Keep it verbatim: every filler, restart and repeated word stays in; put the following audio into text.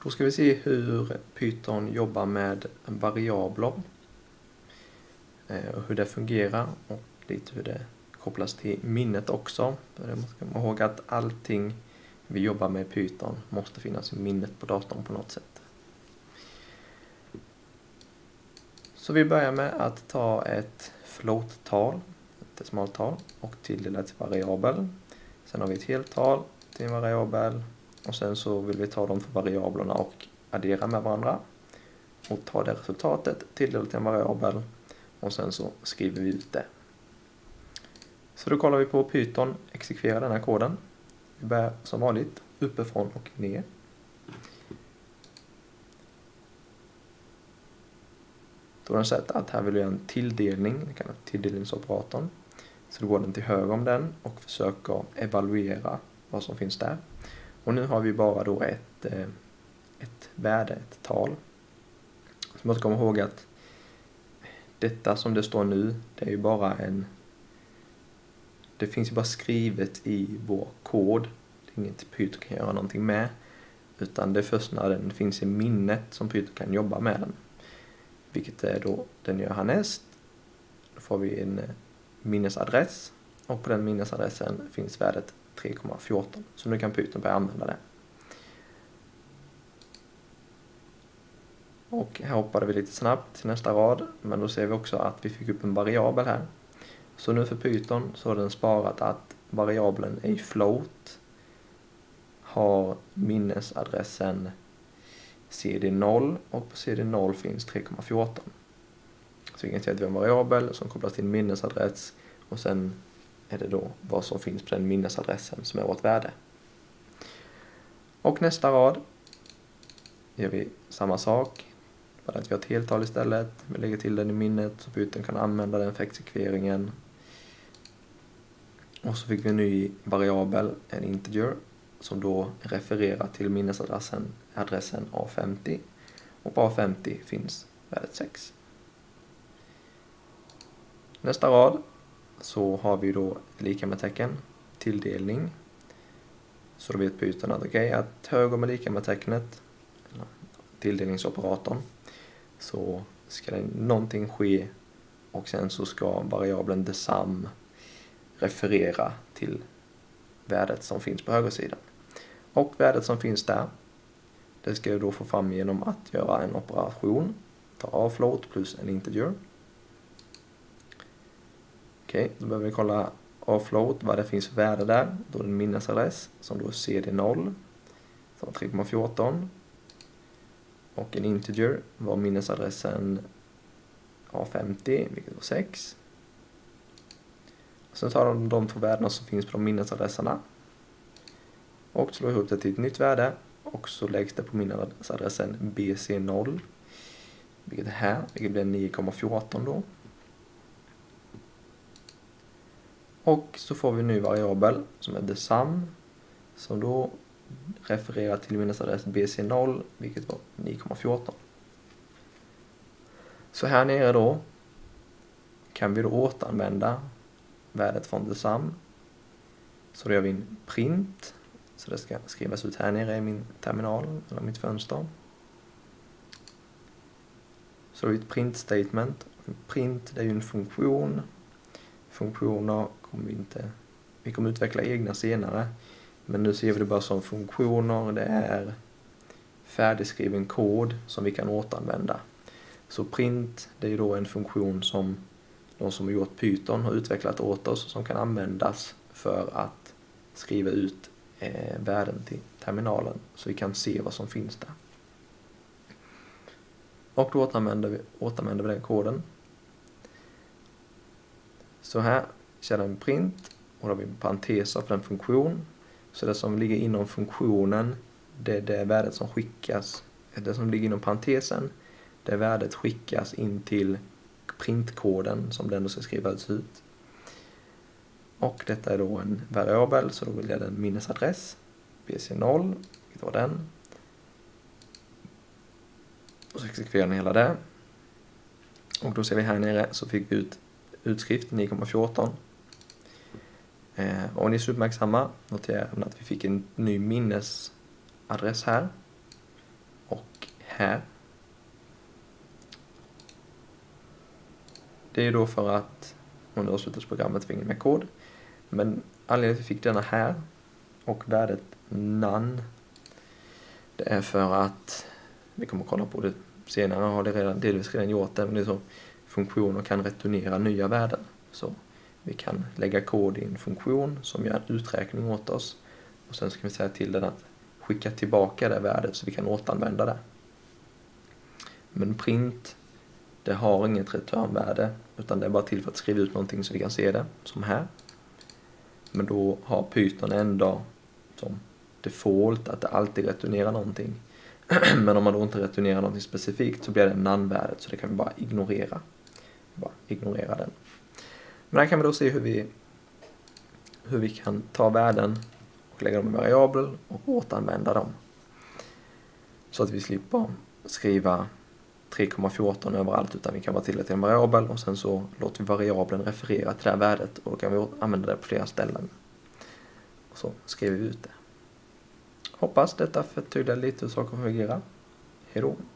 Då ska vi se hur Python jobbar med variabler och hur det fungerar och lite hur det kopplas till minnet också. Man ska komma ihåg att allting vi jobbar med i Python måste finnas i minnet på datorn på något sätt. Så vi börjar med att ta ett float-tal, ett decimaltal, och tilldela till variabel. Sen har vi ett heltal till en variabel och sen så vill vi ta de för variablerna och addera med varandra. Och ta det resultatet, tilldela till en variabel och sen så skriver vi ut det. Så då kollar vi på Python exekvera den här koden. Vi börjar som vanligt uppifrån och ner. Då har den sett att här vill jag en tilldelning, det kallas tilldelningsoperatorn. Så då går den till höger om den och försöker evaluera vad som finns där. Och nu har vi bara då ett, ett värde, ett tal. Så man ska komma ihåg att detta som det står nu, det är ju bara en... Det finns ju bara skrivet i vår kod. Det är inget Python kan göra någonting med. Utan det är först när den finns i minnet som Python kan jobba med den. Vilket är då den gör härnäst. Då får vi en minnesadress. Och på den minnesadressen finns värdet tre komma fjorton. Så nu kan Python börja använda det. Och här hoppade vi lite snabbt till nästa rad. Men då ser vi också att vi fick upp en variabel här. Så nu för Python så har den sparat att variabeln i float har minnesadressen C D noll och på C D noll finns tre komma fjorton. Så vi kan säga att vi har en variabel som kopplas till en minnesadress och sen är det då vad som finns på den minnesadressen som är vårt värde. Och nästa rad gör vi samma sak. Bara att vi har ett heltal istället. Vi lägger till den i minnet så Python kan använda den för exekveringen. Och så fick vi en ny variabel, en integer, som då refererar till minnesadressen adressen A femtio. Och på A femtio finns värdet sex. Nästa rad så har vi då lika med tecken, tilldelning. Så då vet Python att okej, okay, att höger med lika med tecknet, eller tilldelningsoperatorn, så ska det någonting ske och sen så ska variabeln desam referera till värdet som finns på högersidan. Och värdet som finns där, det ska jag då få fram genom att göra en operation. Ta av float plus en integer. Okej, då behöver vi kolla av float vad det finns för värde där. Då är det en minnesadress som då är C D noll, som var tre komma fjorton. Och en integer var minnesadressen A femtio, vilket var sex. Sen tar de de två värdena som finns på de minnesadresserna och slår ihop det till ett nytt värde och så läggs det på minnesadressen B C noll, vilket är här, vilket blir nio komma fjorton då. Och så får vi en ny variabel som är desam som då refererar till minnesadressen B C noll, vilket var nio komma fjorton. Så här nere då kan vi då återanvända värdet från desam. Så då gör vi en print. Så det ska skrivas ut här nere i min terminal eller mitt fönster. Så har vi ett print statement. Print, det är ju en funktion. Funktioner kommer vi inte... Vi kommer utveckla egna senare. Men nu ser vi det bara som funktioner. Det är färdigskriven kod som vi kan återanvända. Så print, det är ju då en funktion som de som har gjort Python har utvecklat åt oss som kan användas för att skriva ut eh, värden till terminalen så vi kan se vad som finns där. Och då återanvänder vi, återanvänder vi den koden. Så här kör en print och då har vi parenteser för en funktion. Så det som ligger inom funktionen, det är det värdet som skickas. Det som ligger inom parentesen, det värdet skickas in till printkoden som den ska skrivas ut. Och detta är då en variabel, så då vill jag den minnesadress B C noll, vilket var den. Och så exekverar den hela det. Och då ser vi här nere så fick vi ut utskrift nio komma fjorton. Eh, och ni ska uppmärksamma, notera att vi fick en ny minnesadress här. här. Det är då för att, och nu avslutas programmet för ingen mer kod, men anledningen till att vi fick denna här och värdet none, det är för att, vi kommer att kolla på det senare, har det redan, delvis redan gjort det, men det är så funktioner kan returnera nya värden. Så vi kan lägga kod i en funktion som gör en uträkning åt oss och sen ska vi säga till den att skicka tillbaka det värdet så vi kan återanvända det. Men print, det har inget returnvärde utan det är bara till för att skriva ut någonting så vi kan se det, som här. Men då har Python ändå som default att det alltid returnerar någonting. Men om man då inte returnerar någonting specifikt så blir det none-värdet, så det kan vi bara ignorera. Bara ignorera den. Men här kan vi då se hur vi, hur vi kan ta värden och lägga dem i variabel och återanvända dem. Så att vi slipper skriva tre komma fjorton överallt, utan vi kan bara tillägga till en variabel och sen så låter vi variabeln referera till det här värdet och då kan vi använda det på flera ställen. Och så skriver vi ut det. Hoppas detta förtydligar lite hur saker fungerar. Hej då!